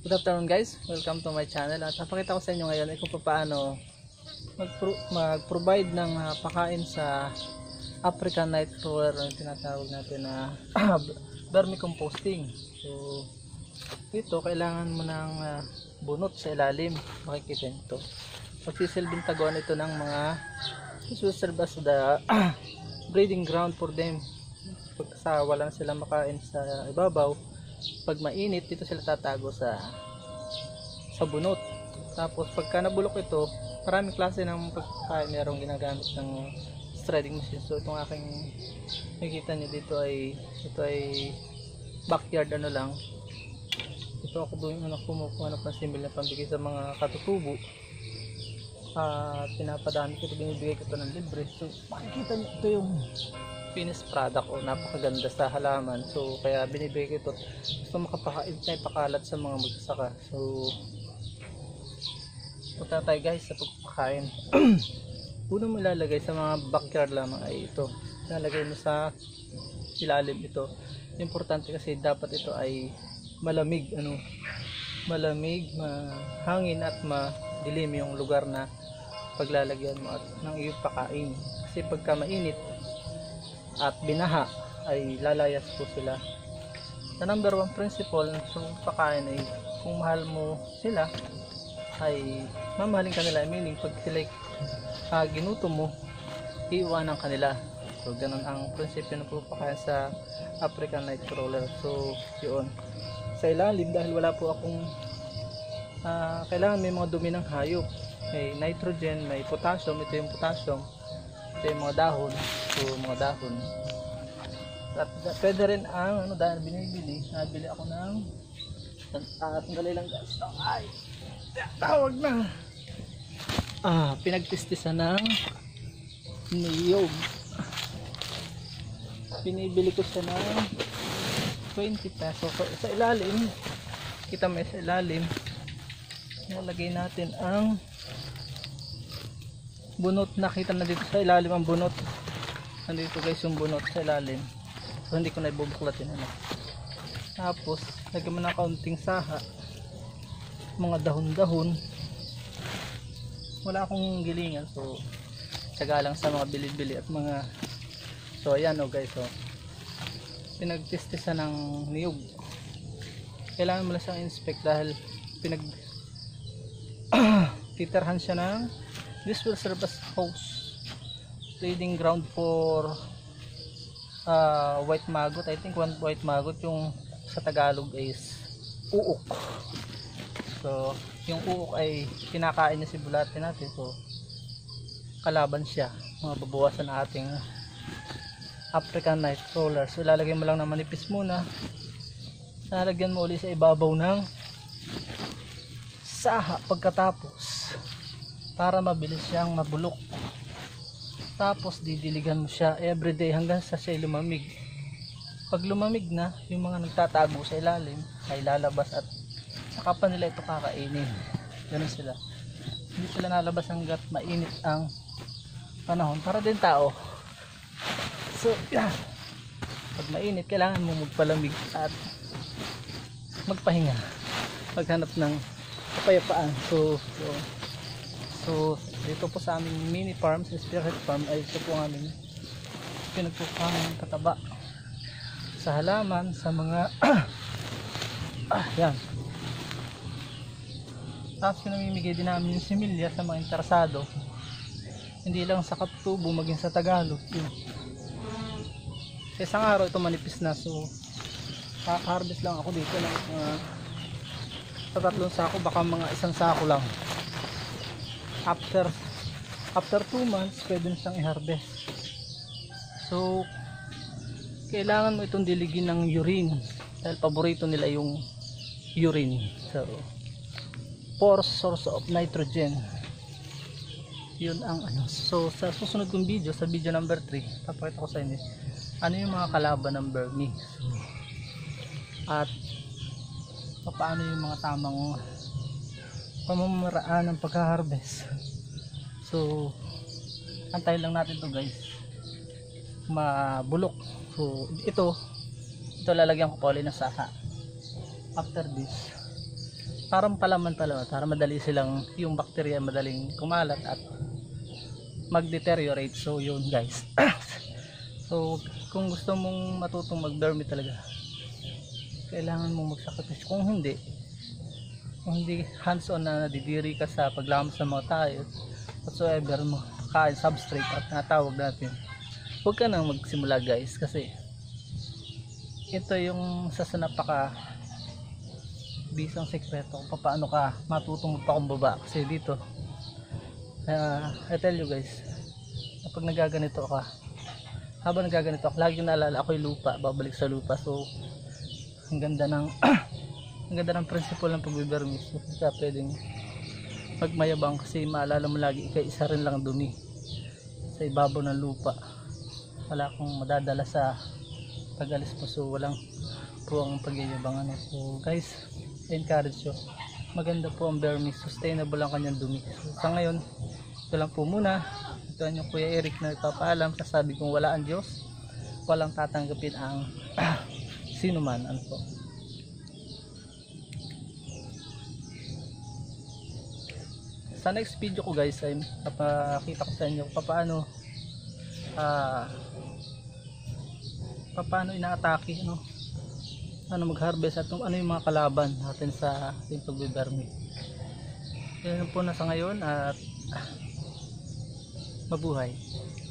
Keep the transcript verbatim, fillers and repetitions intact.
Good afternoon guys, welcome to my channel. At napakita ko sa inyo ngayon ay kung paano mag-provide ng uh, pakain sa African night crawler na tinatawag natin na uh, vermicomposting. So ito kailangan mo ng uh, bunot sa ilalim. Makikita nito. Magsisilbing taguan ito ng mga this will serve as the uh, breeding ground for them. Pagka wala na silang makain sa ibabaw, pag mainit dito sila tatago sa sa bunot. Tapos pagka nabulok ito, maraming klase ng pagkain merong ginagamit ng threading machine. So itong aking nakikita niyo dito ay ito ay backyard ano lang. Ito ako doon ano kumukuha ng pansimil na pambigay sa mga katutubo. At uh, pinapadami ko ito, binibigay ko ito ng libre. So makikita niyo ito yung finished product o napakaganda sa halaman. So kaya binibigay ko ito. Gusto makapakain na ipakalat sa mga magsasaka. So punta tayo guys sa pagpakain. Una mo ilalagay sa mga backyard lamang ay ito. Ilalagay mo sa ilalim ito. Importante kasi dapat ito ay malamig, ano, malamig, mahangin at madilim yung lugar na paglalagyan mo at ng iyong pakain. Kasi pagka mainit at binaha ay lalayas po sila. The number one principle sa pagpakain ay kung mahal mo sila ay mamahalin ka nila, meaning pag sila uh, ginutom mo, iiwanan ka nila. So ganun ang prinsipyo ng pagpakain sa African night crawler. So yun, sa ilalim dahil wala po akong uh, kailangan may mga dumi ng hayop, may nitrogen, may potassium. Ito yung potassium, ito yung mga dahon. So mga dahon at pwede rin ang ano dahil binibili, nabili ako ng at tanggalin lang guys. Ay, tawag na ah, pinagtistisan ng niyog. Binibili ko siya ng twenty pesos. So, sa ilalim, kita mo sa ilalim, nalagay natin ang bunot. Nakita na dito sa ilalim ang bunot. Nandito guys yung bunot sa ilalim. So hindi ko na ibubuklatin ano. Tapos lagyan mo ng kaunting saha, mga dahon-dahon. Wala akong gilingan, so tsaga lang sa mga bili-bili at mga. So ayan o guys, so pinagtistisan ng niyog. Kailangan mo lang siyang inspect dahil pinag titirhan siya ng this will serve as host breeding ground for uh, white maggot. I think one white maggot yung sa Tagalog is uok. So yung uok ay kinakain niya si bulate natin. So kalaban siya, mga babawasan na ating African night crawler. So ilalagay mo lang na manipis muna, lalagyan mo ulit sa ibabaw ng saha pagkatapos para mabilis siyang mabulok. Tapos didiligan mo siya everyday hanggang sa siya lumamig. Pag lumamig na, yung mga nagtatago sa ilalim ay lalabas at saka pa nila ito kakainin. Ganun sila. Hindi sila nalabas hanggat mainit ang panahon. Para din tao. So yeah, pag mainit kailangan mo magpalamig at magpahinga, maghanap ng kapayapaan. So, so So dito po sa aming mini farm, sa Spirit Farm, ay ito po ang aming pinagpupang kataba sa halaman, sa mga ah, yan. Tapos pinamimigay din namin yung similya sa mga interesado, hindi lang sa katutubo, maging sa Tagalog yun. Sa isang araw ito manipis na, so kaka-harvest lang ako dito ng uh, sa tatlong sako, baka mga isang sako lang. After after two months pwede siyang i-harvest. So kailangan mo itong diligin ng urine dahil paborito nila yung urine. So for source of nitrogen, yun ang ano. So sa susunod kong video, sa video number three, papakita ko sa inyo ano yung mga kalaban ng vermi, so, at paano yung mga tamang pamamaraan ng pagka-harvest. So antayin lang natin to guys, mabulok. So ito ito lalagyan ko pa ulit ng saka. After this parang palaman pala, para madali silang, yung bacteria madaling kumalat at mag-deteriorate. So yun guys. So kung gusto mong matutong mag-vermi talaga, kailangan mong magsakripisyo. Kung hindi, kung hindi hands on na nadidiri ka sa paglamos ng mga tayo whatsoever mo, kain substrate at natawag natin, huwag ka nang magsimula guys, kasi ito yung sa napaka bisang sekreto kung paano ka matutong magpakumbaba. Kasi dito uh, I tell you guys, kapag nagaganito ka, habang nagaganito ako, lagi naalala ako yung lupa, babalik sa lupa. So ang ganda ng ang ganda ng principle ng pagbibermis. Hindi ka pwedeng magmayabang, kasi maalala mo lagi ikaw isa rin lang dumi sa ibabaw ng lupa. Wala akong madadala sa pag-alis mo, so walang po ang pagyayabang ano. So guys, encourage nyo, maganda po ang vermis, sustainable ang kanyang dumi. So sa ngayon, ito lang po muna. Ito ang Kuya Eric na nagpapaalam. Sasabi kong wala ang Diyos, walang tatanggapin ang sino man. Ano po, sa next video ko guys ay papakita ko sa inyo paano ah uh, paano inaatake, ano ano mag-harvest at ano yung mga kalaban natin sa ating pagbibermi. Yan po na sa ngayon, at mabuhay.